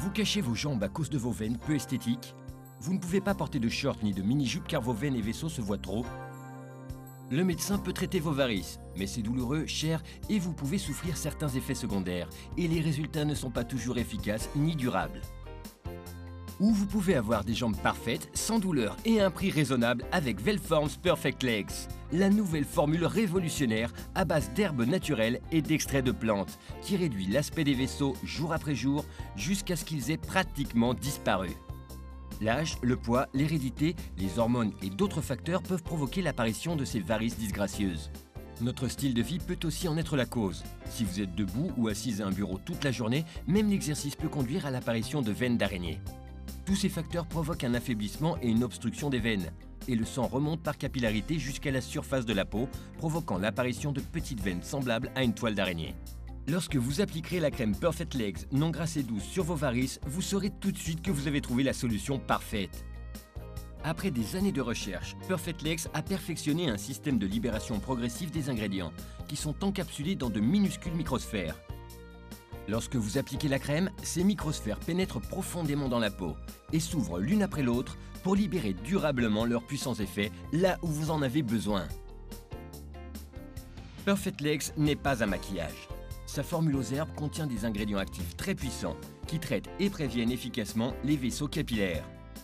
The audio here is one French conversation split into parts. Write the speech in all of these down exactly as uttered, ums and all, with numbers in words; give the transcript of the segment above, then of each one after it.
Vous cachez vos jambes à cause de vos veines peu esthétiques? Vous ne pouvez pas porter de short ni de mini-jupe car vos veines et vaisseaux se voient trop? Le médecin peut traiter vos varices, mais c'est douloureux, cher et vous pouvez souffrir certains effets secondaires et les résultats ne sont pas toujours efficaces ni durables. Ou vous pouvez avoir des jambes parfaites, sans douleur et à un prix raisonnable avec Velforms Perfect Legs, la nouvelle formule révolutionnaire à base d'herbes naturelles et d'extraits de plantes qui réduit l'aspect des vaisseaux jour après jour jusqu'à ce qu'ils aient pratiquement disparu. L'âge, le poids, l'hérédité, les hormones et d'autres facteurs peuvent provoquer l'apparition de ces varices disgracieuses. Notre style de vie peut aussi en être la cause. Si vous êtes debout ou assise à un bureau toute la journée, même l'exercice peut conduire à l'apparition de veines d'araignée. Tous ces facteurs provoquent un affaiblissement et une obstruction des veines, et le sang remonte par capillarité jusqu'à la surface de la peau, provoquant l'apparition de petites veines semblables à une toile d'araignée. Lorsque vous appliquerez la crème Perfect Legs non grasse et douce sur vos varices, vous saurez tout de suite que vous avez trouvé la solution parfaite. Après des années de recherche, Perfect Legs a perfectionné un système de libération progressive des ingrédients, qui sont encapsulés dans de minuscules microsphères. Lorsque vous appliquez la crème, ces microsphères pénètrent profondément dans la peau et s'ouvrent l'une après l'autre pour libérer durablement leurs puissants effets là où vous en avez besoin. Perfect Legs n'est pas un maquillage. Sa formule aux herbes contient des ingrédients actifs très puissants qui traitent et préviennent efficacement les vaisseaux capillaires.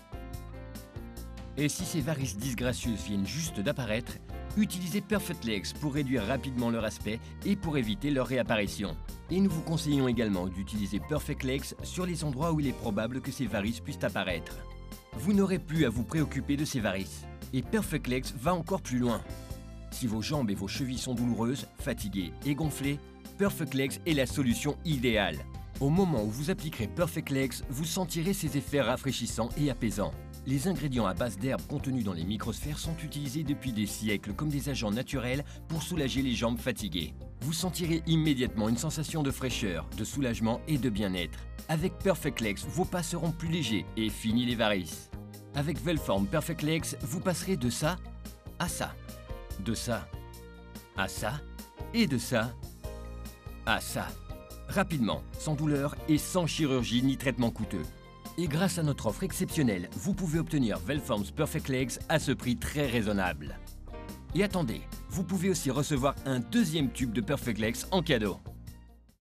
Et si ces varices disgracieuses viennent juste d'apparaître, utilisez Perfect Legs pour réduire rapidement leur aspect et pour éviter leur réapparition. Et nous vous conseillons également d'utiliser Perfect Legs sur les endroits où il est probable que ces varices puissent apparaître. Vous n'aurez plus à vous préoccuper de ces varices. Et Perfect Legs va encore plus loin. Si vos jambes et vos chevilles sont douloureuses, fatiguées et gonflées, Perfect Legs est la solution idéale. Au moment où vous appliquerez Perfect Legs, vous sentirez ses effets rafraîchissants et apaisants. Les ingrédients à base d'herbes contenus dans les microsphères sont utilisés depuis des siècles comme des agents naturels pour soulager les jambes fatiguées. Vous sentirez immédiatement une sensation de fraîcheur, de soulagement et de bien-être. Avec Perfect Legs, vos pas seront plus légers et fini les varices. Avec Velforms Perfect Legs, vous passerez de ça à ça, de ça à ça et de ça à ça. Rapidement, sans douleur et sans chirurgie ni traitement coûteux. Et grâce à notre offre exceptionnelle, vous pouvez obtenir Velforms Perfect Legs à ce prix très raisonnable. Et attendez, vous pouvez aussi recevoir un deuxième tube de Perfect Legs en cadeau.